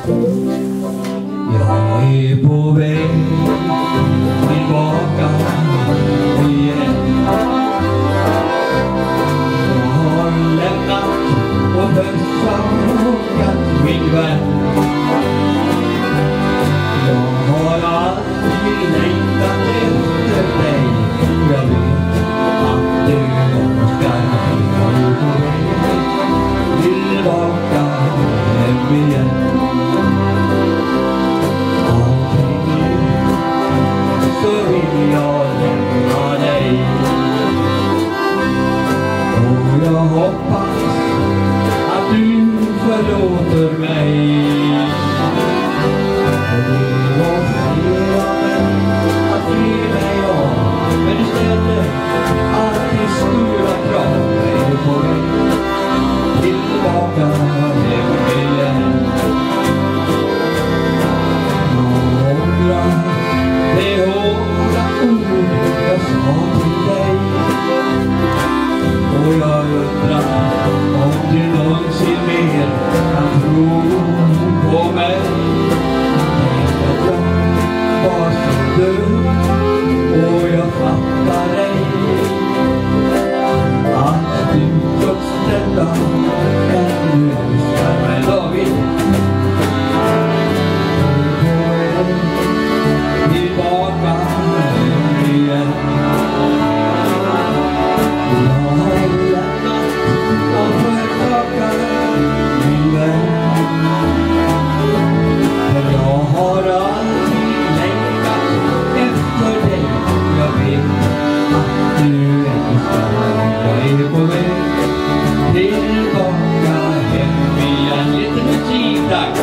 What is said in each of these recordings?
Jag är på väg tillbaka igen. Jag har lämnat och försakat min vän. Jag har alltid längtat efter dig. Jag vet att du önskar mig på väg tillbaka hem igen. Så vill jag lämna dig. Och jag hoppas att du förlåter mig. Och det var fel av mig att ge mig av. Men istället alltid stora krav är på väg tillbaka hem igen. Jag ångrar det hårda ord jag sa till dig. Och jag undrar om du någonsin mer kan tro på mig. Tänk att jag var så dum och jag fattar dig. Att du trots detta ännu älskar mig, David. Tillbaka igen. Jag har lämnat och försakat min vän. Men jag har alltid längtat efter dig. Jag vet att du älskar mig. Jag är på väg tillbaka hem igen. Lite musik, tack.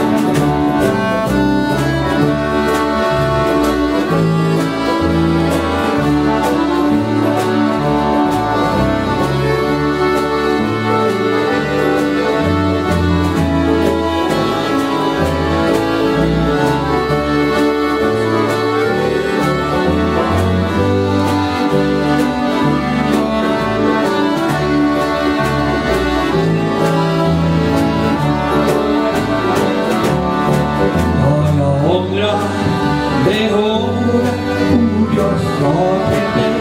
Det hårda ord jag sa till dig.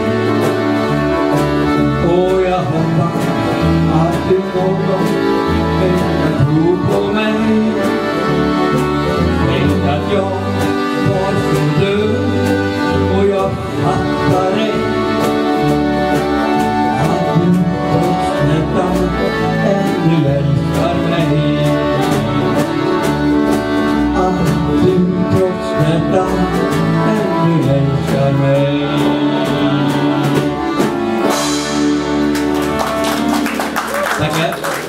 Och jag hoppas att du någon kan tro på mig. Tänk att jag var så dum och jag fattar dig. Att du trots detta ännu älskar mig. Att du trots detta ännu älskar mig. Tack.